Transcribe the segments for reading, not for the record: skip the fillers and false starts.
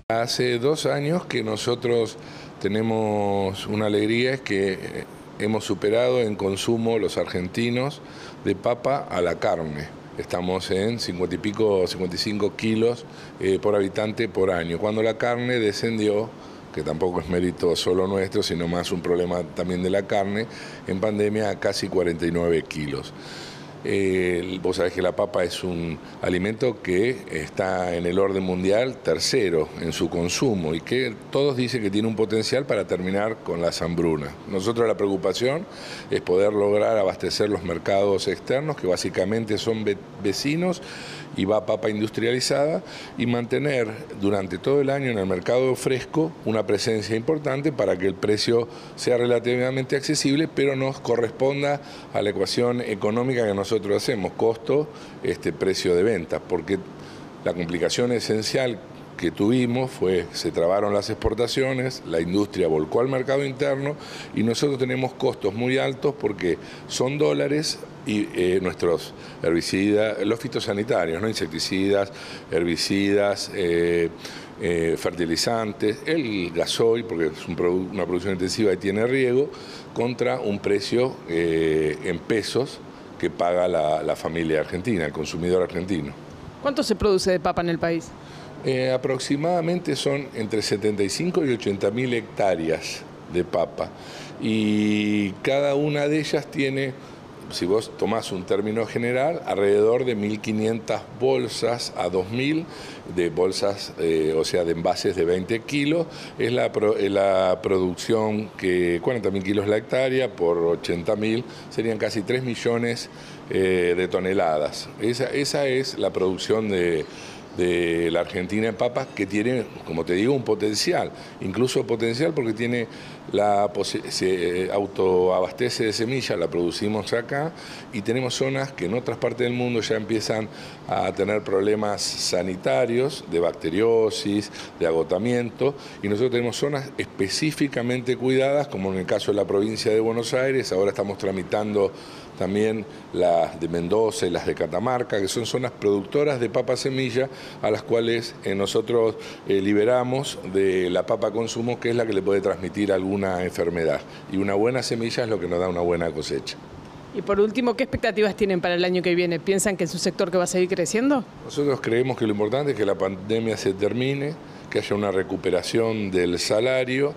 Hace 2 años que nosotros tenemos una alegría, es que hemos superado en consumo los argentinos de papa a la carne. Estamos en 50 y pico, 55 kilos por habitante por año, cuando la carne descendió, que tampoco es mérito solo nuestro, sino más un problema también de la carne, en pandemia a casi 49 kilos. Vos sabés que la papa es un alimento que está en el orden mundial tercero en su consumo y que todos dicen que tiene un potencial para terminar con las hambrunas. Nosotros la preocupación es poder lograr abastecer los mercados externos, que básicamente son vecinos, y va papa industrializada, y mantener durante todo el año en el mercado fresco una presencia importante para que el precio sea relativamente accesible, pero nos corresponda a la ecuación económica que nosotros hacemos, costo, precio de venta, porque la complicación esencial que tuvimos fue, se trabaron las exportaciones, la industria volcó al mercado interno y nosotros tenemos costos muy altos porque son dólares y nuestros herbicidas, los fitosanitarios, ¿no? Insecticidas, herbicidas, fertilizantes, el gasoil, porque es una producción intensiva y tiene riego, contra un precio en pesos que paga la familia argentina, el consumidor argentino. ¿Cuánto se produce de papa en el país? Aproximadamente son entre 75 y 80 mil hectáreas de papa, y cada una de ellas tiene, si vos tomás un término general, alrededor de 1.500 bolsas a 2.000 de bolsas, o sea, de envases de 20 kilos. Es la producción que 40.000 kilos la hectárea por 80.000 serían casi 3 millones de toneladas. Esa es la producción de la Argentina en papas, que tiene, como te digo, un potencial, incluso potencial porque tiene se autoabastece de semilla, la producimos acá, y tenemos zonas que en otras partes del mundo ya empiezan a tener problemas sanitarios, de bacteriosis, de agotamiento, y nosotros tenemos zonas específicamente cuidadas, como en el caso de la provincia de Buenos Aires. Ahora estamos tramitando también las de Mendoza y las de Catamarca, que son zonas productoras de papa semilla, a las cuales nosotros liberamos de la papa consumo, que es la que le puede transmitir alguna enfermedad. Y una buena semilla es lo que nos da una buena cosecha. Y por último, ¿qué expectativas tienen para el año que viene? ¿Piensan que es un sector que va a seguir creciendo? Nosotros creemos que lo importante es que la pandemia se termine, que haya una recuperación del salario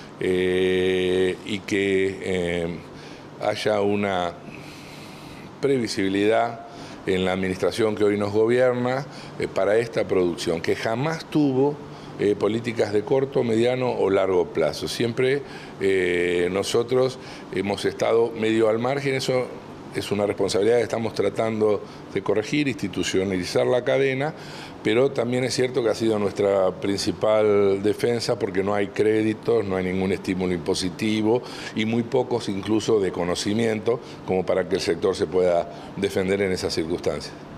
y que haya una previsibilidad en la administración que hoy nos gobierna para esta producción, que jamás tuvo políticas de corto, mediano o largo plazo. Siempre nosotros hemos estado medio al margen. Eso es una responsabilidad que estamos tratando de corregir, institucionalizar la cadena, pero también es cierto que ha sido nuestra principal defensa, porque no hay créditos, no hay ningún estímulo impositivo y muy pocos incluso de conocimiento como para que el sector se pueda defender en esas circunstancias.